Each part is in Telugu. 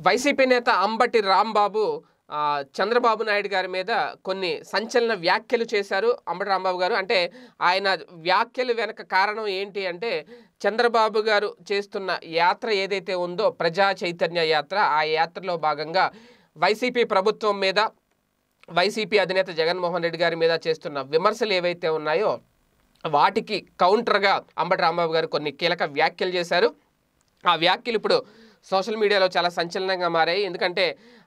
వైసీపీ నేత అంబటి రాంబాబు చంద్రబాబు నాయుడు గారి మీద కొన్ని సంచలన వ్యాఖ్యలు చేశారు. అంబటి రాంబాబు గారు అంటే ఆయన వ్యాఖ్యలు వెనక కారణం ఏంటి అంటే చంద్రబాబు గారు చేస్తున్న యాత్ర ఏదైతే ఉందో ప్రజా చైతన్య యాత్ర, ఆ యాత్రలో భాగంగా వైసీపీ ప్రభుత్వం మీద వైసీపీ అధినేత జగన్మోహన్ రెడ్డి గారి మీద చేస్తున్న విమర్శలు ఏవైతే ఉన్నాయో వాటికి కౌంటర్గా అంబటి రాంబాబు గారు కొన్ని కీలక వ్యాఖ్యలు చేశారు. ఆ వ్యాఖ్యలు ఇప్పుడు సోషల్ మీడియాలో చాలా సంచలనంగా మారాయి. ఎందుకంటే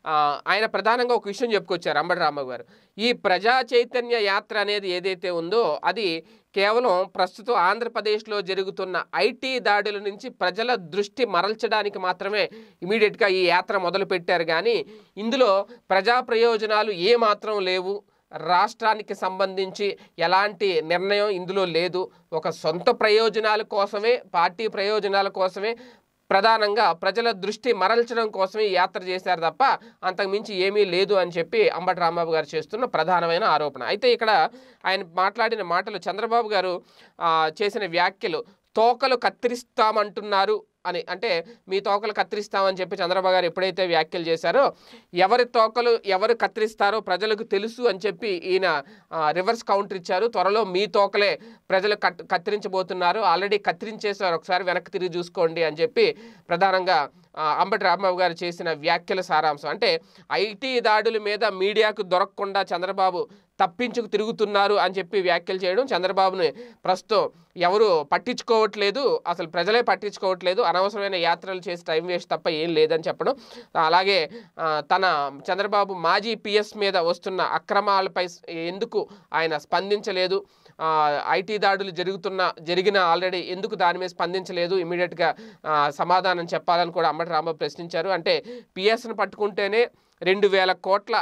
ఆయన ప్రధానంగా ఒక విషయం చెప్పుకొచ్చారు అంబటి రాంబాబు గారు. ఈ ప్రజా చైతన్య యాత్ర అనేది ఏదైతే ఉందో అది కేవలం ప్రస్తుతం ఆంధ్రప్రదేశ్లో జరుగుతున్న ఐటీ దాడుల నుంచి ప్రజల దృష్టి మరల్చడానికి మాత్రమే ఇమీడియట్గా ఈ యాత్ర మొదలుపెట్టారు. కానీ ఇందులో ప్రజా ప్రయోజనాలు ఏమాత్రం లేవు, రాష్ట్రానికి సంబంధించి ఎలాంటి నిర్ణయం ఇందులో లేదు, ఒక సొంత ప్రయోజనాల కోసమే, పార్టీ ప్రయోజనాల కోసమే, ప్రధానంగా ప్రజల దృష్టి మరల్చడం కోసమే యాత్ర చేశారు తప్ప అంతకుమించి ఏమీ లేదు అని చెప్పి అంబటి రాంబాబు గారు చేస్తున్న ప్రధానమైన ఆరోపణ. అయితే ఇక్కడ ఆయన మాట్లాడిన మాటలు, చంద్రబాబు గారు చేసిన వ్యాఖ్యలు తోకలు కత్తిరిస్తామంటున్నారు అని, అంటే మీ తోకలు కత్తిరిస్తామని చెప్పి చంద్రబాబు గారు ఎప్పుడైతే వ్యాఖ్యలు చేశారో ఎవరి తోకలు ఎవరు కత్తిరిస్తారో ప్రజలకు తెలుసు అని చెప్పి ఈయన రివర్స్ కౌంటర్ ఇచ్చారు. త్వరలో మీ తోకలే ప్రజలు కత్తిరించబోతున్నారు, ఆల్రెడీ కత్తిరించేశారు, ఒకసారి వెనక్కి తిరిగి చూసుకోండి అని చెప్పి ప్రధానంగా అంబటి రాంబాబు గారు చేసిన వ్యాఖ్యల సారాంశం. అంటే ఐటీ దాడుల మీద మీడియాకు దొరకకుండా చంద్రబాబు తప్పించుకు తిరుగుతున్నారు అని చెప్పి వ్యాఖ్యలు చేయడం, చంద్రబాబుని ప్రస్తుతం ఎవరు పట్టించుకోవట్లేదు, అసలు ప్రజలే పట్టించుకోవట్లేదు, అనవసరమైన యాత్రలు చేసి టైం వేస్ట్ తప్ప ఏం లేదని చెప్పడం. అలాగే చంద్రబాబు మాజీ పిఎస్ మీద వస్తున్న అక్రమాలపై ఎందుకు ఆయన స్పందించలేదు, ఐటీ దాడులు జరిగిన ఆల్రెడీ ఎందుకు దాని మీద స్పందించలేదు, ఇమీడియట్గా సమాధానం చెప్పాలని కూడా అంబటి రాంబాబు ప్రశ్నించారు. అంటే పిఎస్ను పట్టుకుంటేనే 2000 కోట్ల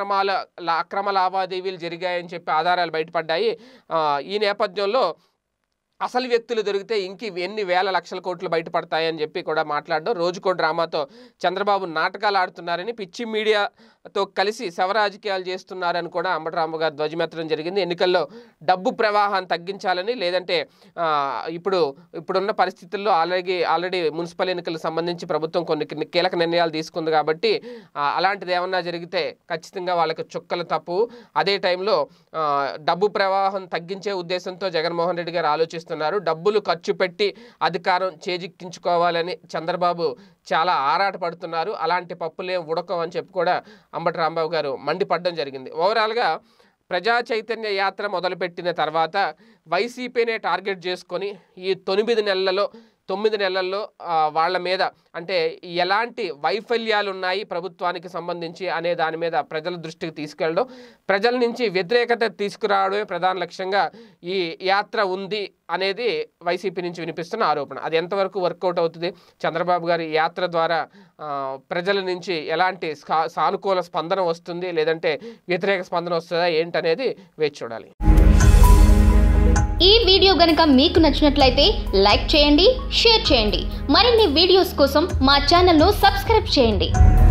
అక్రమ లావాదేవీలు జరిగాయని చెప్పి ఆధారాలు బయటపడ్డాయి. ఈ నేపథ్యంలో అసలు వ్యక్తులు దొరికితే ఎన్ని వేల లక్షల కోట్లు బయటపడతాయని చెప్పి కూడా మాట్లాడడం, రోజుకో డ్రామాతో చంద్రబాబు నాటకాలు ఆడుతున్నారని, పిచ్చి మీడియాతో కలిసి శవరాజకీయాలు చేస్తున్నారని కూడా అంబటి రాంబాబు గారు ధ్వజమెత్తడం జరిగింది. ఎన్నికల్లో డబ్బు ప్రవాహాన్ని తగ్గించాలని, లేదంటే ఇప్పుడున్న పరిస్థితుల్లో ఆల్రెడీ మున్సిపల్ ఎన్నికలకు సంబంధించి ప్రభుత్వం కొన్ని కీలక నిర్ణయాలు తీసుకుంది కాబట్టి అలాంటిది ఏమన్నా జరిగితే ఖచ్చితంగా వాళ్ళకి చుక్కలు తప్పు. అదే టైంలో డబ్బు ప్రవాహం తగ్గించే ఉద్దేశంతో జగన్మోహన్ రెడ్డి గారు ఆలోచిస్తున్నారు. డబ్బులు ఖర్చు పెట్టి అధికారం చేజిక్కించుకోవాలని చంద్రబాబు చాలా ఆరాటపడుతున్నారు. అలాంటి పప్పులేం ఉడకం అని చెప్పి కూడా అంబటి రాంబాబు గారు మండిపడడం జరిగింది. ఓవరాల్గా ప్రజా చైతన్య యాత్ర మొదలుపెట్టిన తర్వాత వైసీపీనే టార్గెట్ చేసుకొని ఈ 9 నెలల్లో వాళ్ళ మీద అంటే ఎలాంటి వైఫల్యాలు ఉన్నాయి ప్రభుత్వానికి సంబంధించి అనే దాని మీద ప్రజల దృష్టికి తీసుకెళ్ళడం, ప్రజల నుంచి వ్యతిరేకత తీసుకురావడమే ప్రధాన లక్ష్యంగా ఈ యాత్ర ఉంది అనేది వైసీపీ నుంచి వినిపిస్తున్న ఆరోపణ. అది ఎంతవరకు వర్కౌట్ అవుతుంది, చంద్రబాబు గారి యాత్ర ద్వారా ప్రజల నుంచి ఎలాంటి సానుకూల స్పందన వస్తుంది, లేదంటే వ్యతిరేక స్పందన వస్తుందా ఏంటనేది వేచి చూడాలి. ఈ వీడియో గనుక మీకు నచ్చినట్లయితే లైక్ చేయండి, షేర్ చేయండి. మరిన్ని వీడియోస్ కోసం మా ఛానల్ను సబ్స్క్రైబ్ చేయండి.